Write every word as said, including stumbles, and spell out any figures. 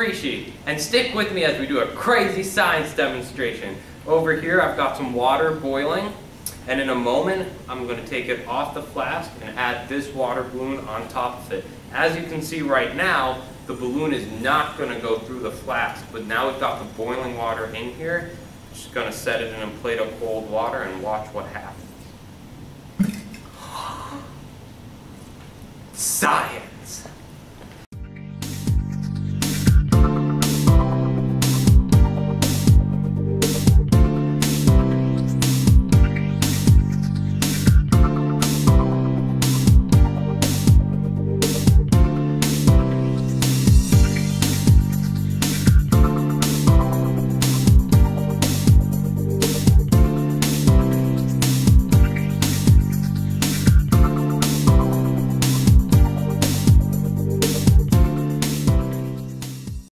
appreciate. And stick with me as we do a crazy science demonstration. Over here I've got some water boiling, and in a moment I'm going to take it off the flask and add this water balloon on top of it. As you can see right now, the balloon is not going to go through the flask, but now we've got the boiling water in here. Just going to set it in a plate of cold water and watch what happens. Science!